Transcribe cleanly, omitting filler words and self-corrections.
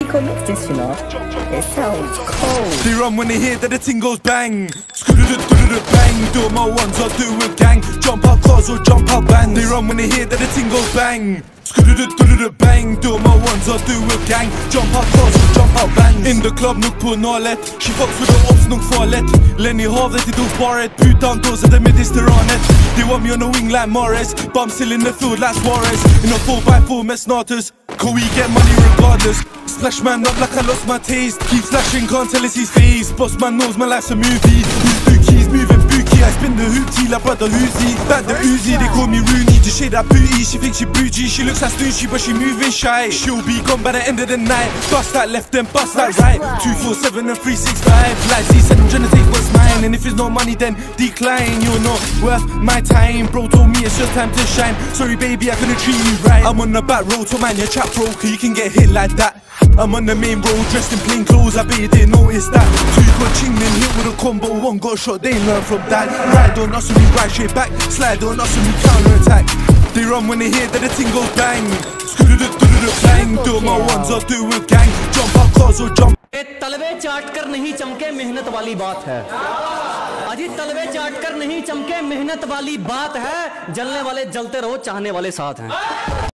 Nico mix this, you know. It sounds cold. They run when they hear that the ting goes bang. Bang. Do my ones or do a gang. Jump out cars or jump out bands. They run when they hear that the ting goes bang. Bang. Do my ones or do a gang. Jump out cars or jump out bands. In the club nuk på nalet. She fucks with the ops nuk farligt. Lenny havet i dosbaret. Putan dåser det mediterranet. They want me on the wing like Morris. But I'm still in the field like Suarez. In a 4x4 med Snatus. Can we get money regardless? Splash man up like I lost my taste. Keep flashing, can't tell it's his face. Boss man knows my life's a movie. He's moving bookie. I spin the hoopty like brother Uzi. Back the Uzi, they call me Rooney. Just shade that booty, she thinks she bougie. She looks like Snoochy, but she moving shy. She'll be gone by the end of the night. Bust that left, then bust that right. 247 and 365. Like C said, I'm trying to take what's mine. And if it's no money, then decline. You're not worth my time. Bro told me it's your time to shine. Sorry baby, I couldn't treat you right. I'm on the back road to man your chat bro, cause you can get hit like that. I'm on the main road dressed in plain clothes, I bet you didn't notice that. Two got ching then hit with a combo, one got shot, they learn from that. Ride on us and we ride straight back. Slide on us and we counter attack. They run when they hear that the ting goes bang. Bang. Do my ones or do a gang. Jump out cars or jump. तलवे चाट कर नहीं चमके मेहनत वाली बात है। अजी तलवे चाट कर नहीं चमके मेहनत वाली बात है। जलने वाले जलते रहो, चाहने वाले साथ हैं।